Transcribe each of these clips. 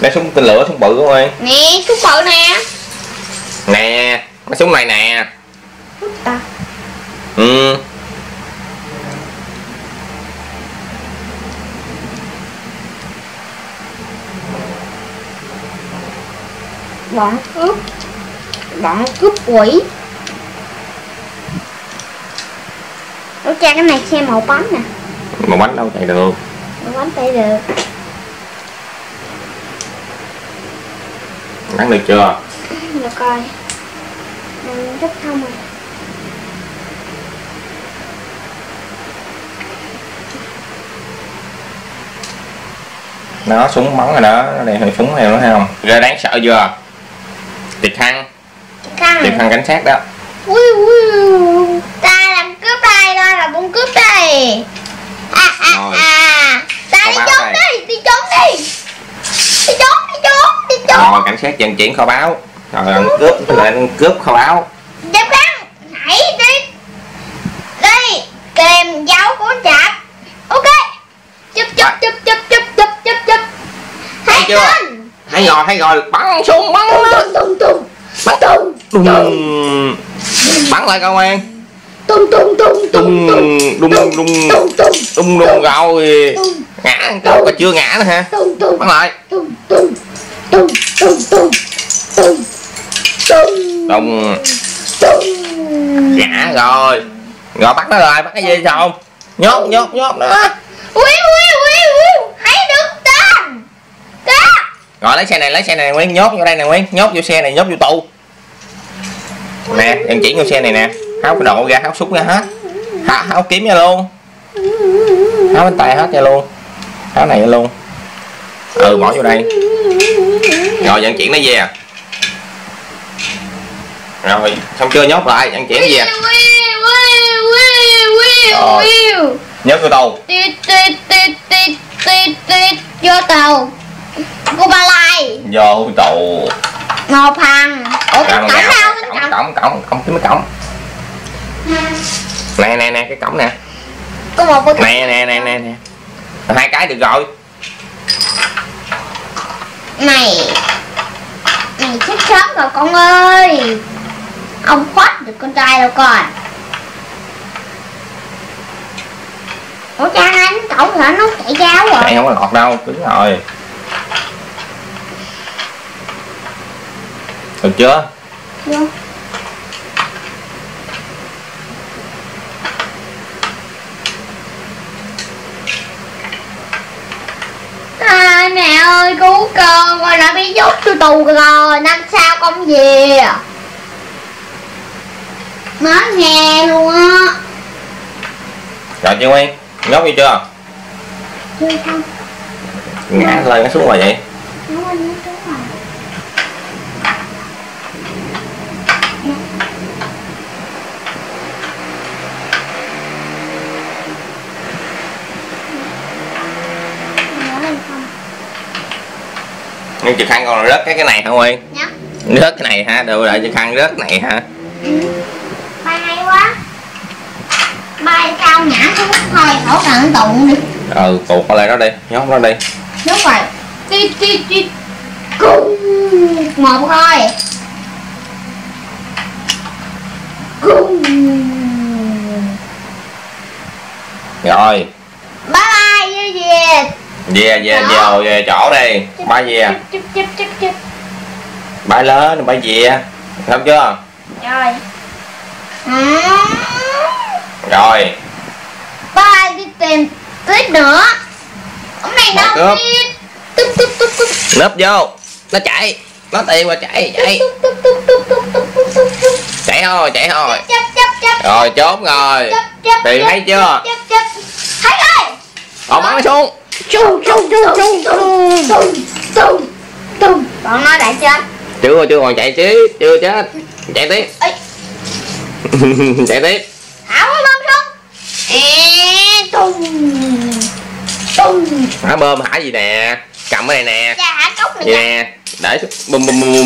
Đây súng tên lửa, súng bự không ơi? Nè, súng bự nè. Nè, cái súng này nè. Ta. Ừ. Bọn cướp quỷ. Đâu cha, cái này xe màu bánh nè. Mà bánh đâu chạy được. Màu bánh chạy được. Bắn được chưa? Được coi. Mình thích không rồi. Nó súng bắn rồi đó, nó đây súng này nó thấy không? Ra đáng sợ chưa? Tiệt thăng cảnh sát đó. Ui, ta làm cướp đây, ta là bọn cướp đây. Ta đi trốn đi, đi trốn. Rồi cảnh sát vận chuyển kho báu. Rồi cướp kho báu. Đêm Khang, hãy đi tìm dấu của Chạp. Ok. Chụp. Thấy chưa? Thấy rồi, bắn súng bắn. Bắn lại công an. Đùng rồi. Ngã còn chưa ngã nữa hả? Bắn lại. Đùng. Ngã rồi. Rồi bắt nó rồi, bắt cái gì sao? Nhốt nữa. Hãy được tên. Rồi lấy xe này Nguyên, nhốt vô đây nè Nguyên, nhốt vô xe này, nhốt vô tù. Nè, em chỉ vô xe này nè, háo cái độ ra, háo súng ra hết. Háo kiếm ra luôn. Háo bánh tay hết ra luôn. Háo này ra luôn. Bỏ vô đây. Rồi vận chuyển nó về. Rồi, xong chưa, nhốt lại, vận chuyển về. Nhốt vô tù. Vô tù. Cô Ba Lai. Vô tù. Một thằng. Ủa cái cổng đâu? Cổng cái cổng. Nè cái cổng nè. Có một cái. Nè. Hai cái được rồi. Mày chết sớm rồi con ơi. Ông khoát được con trai đâu con. Ủa cha anh cổng hả, nó chạy ráo rồi. Chạy không có lọt đâu, cứng rồi. Được chưa? Chưa. Mẹ ơi cứu con đã bị nhốt vô tù rồi, năm sau con về. Nói nghe luôn á. Rồi chưa Nguyên? Nhốt vô chưa? Chưa không? Ngã lên nó xuống rồi vậy? Nó lên nó xuống rồi. Nhưng chị Khang còn rớt cái này hả Nguyên? Dạ. Rớt cái này hả? Được rồi, chị Khang rớt cái này hả? Bay hay quá. Bay cao nhã xuống thôi, hỗ trợ tụng đi. Tụt qua lại đó đi, nhốt nó đi. Đúng rồi. Ti cung. Một thôi. Cung. Rồi. Bye bye Về chỗ đi. Bay về. Bay lên, bay về. Xong chưa? Rồi. Rồi. Bye đi tìm tiếp nữa. Ông này đâu đi. Nấp vô. Nó chạy. Nó tìm qua chạy. Chạy thôi. Rồi trốn rồi. Tìm thấy chưa? Thấy rồi. Bắn nó xuống. Bọn nó đã chết. Chưa còn chạy chứ. Chưa chết. Chạy tiếp. Chạy tiếp. Thảo nó bơm xuống. Thả bơm hả gì nè. Cầm cái này nè. Dạ hả cốc này nè. Để bum.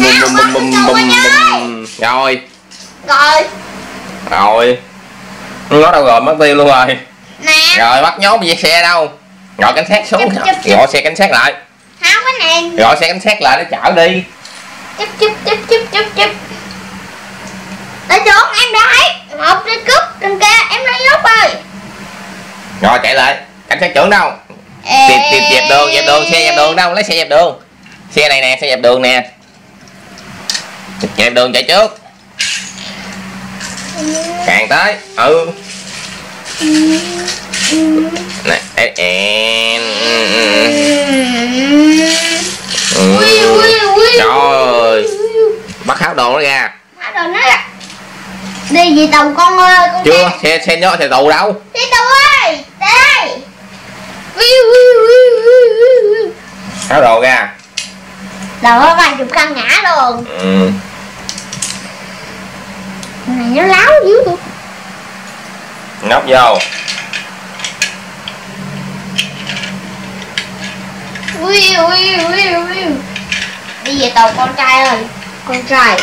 Rồi. Nó đâu rồi, mất tiêu luôn rồi. Nè. Rồi bắt nhốt về xe đâu. Gọi cảnh sát xuống. Gọi xe cảnh sát lại. Không cái này. Gọi xe cảnh sát lại nó chở đi. Chụp chụp chụp chụp chụp chụp. Đội trưởng em đấy. Một đi cướp đằng kia em lấy nhốt rồi. Rồi chạy lại. Cảnh sát trưởng đâu? Tìm dẹp đường, xe dẹp đường đâu? Lấy xe dẹp đường. Xe này nè, xe dẹp đường nè. Dẹp đường chạy trước. Càng tới. Nè, trời, bắt háo đồ nó ra. Háo đồ nó ra. Đi về tàu con ơi. Con chưa, xe nhớ xe tù đâu? Xe tù ơi, đây. Háo đồ ra. Đầu có vài chục căn ngã luôn. Này nó láo dữ luôn. Ngóc vô. Đi về tàu con trai ơi. Con trai.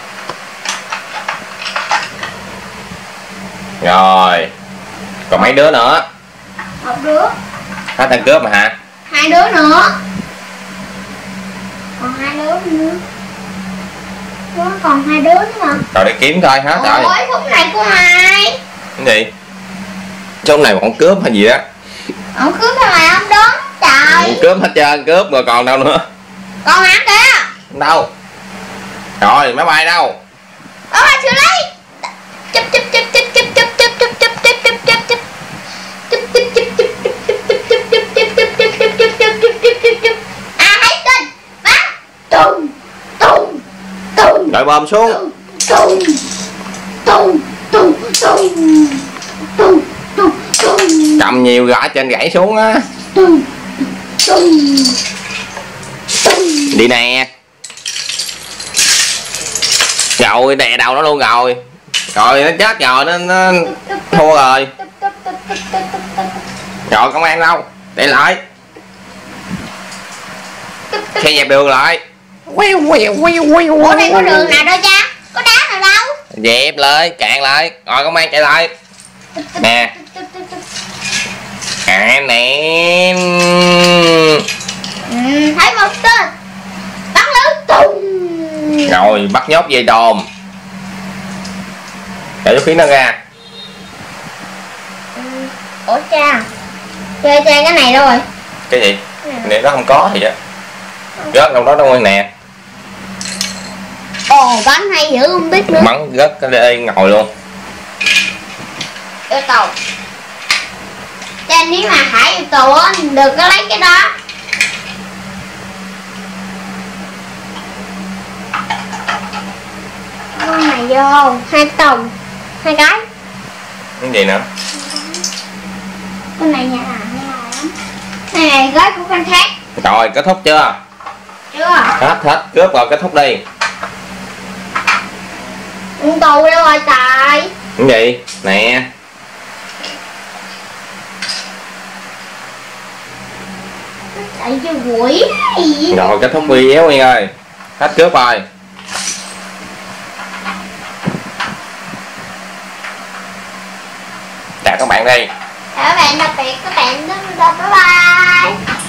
Rồi. Còn mấy đứa nữa? Một đứa. Hết thằng cướp mà hả? Hai đứa nữa. Còn hai đứa nữa. Đó, còn hai đứa nữa mà. Rồi đi kiếm thôi hết rồi. Ôi khúc này của ai? Cái gì? Trong này bọn cướp hay gì đó? Ông cướp sao mày không đón? Trời. Cướp hết trơn, cướp rồi còn đâu nữa? Còn hả kìa? Đâu? Rồi máy bay đâu? Ở ngoài xử lý. Chụp chụp chụp chụp chụp chụp chụp chụp chụp chụp chụp chụp chụp Rồi bơm xuống. Cầm nhiều gõ trên gãy xuống á. Đi nè. Rồi đè đầu nó luôn rồi. Rồi nó chết rồi, nó thua rồi. Rồi công an đâu? Để lại. Xe dẹp đường lại. Ủa đây có đường nào đâu cha? Có đá nào đâu? Dẹp lại, cạn lại. Rồi công an chạy lại. Nè. Nè. Thấy một tên. Bắn lưới tùng. Rồi bắt nhốt dây đồn. Để vũ khí nó ra. Ủa cha. Chơi cái này rồi. Cái gì? Này nó không có gì á. Rớt đâu đó đâu nè. Ồ bắn hay dữ không biết nữa. Bắn rớt cái đây ngồi luôn. Vô tù. Cha nếu mà Hải vô tù á đừng có lấy cái đó. Con này vô 2 tùng 2 cái. Cái gì nữa? Con này nhà này này gói của con khác. Rồi kết thúc chưa? Chưa. Hết cướp rồi, kết thúc đi. Con tù đâu rồi trời. Cái gì? Nè. Chạy cho quỷ. Rồi kết thúc video Nguyên ơi. Hết cướp rồi. Chào các bạn đi. Chào các bạn, đặc biệt các bạn, bye bye.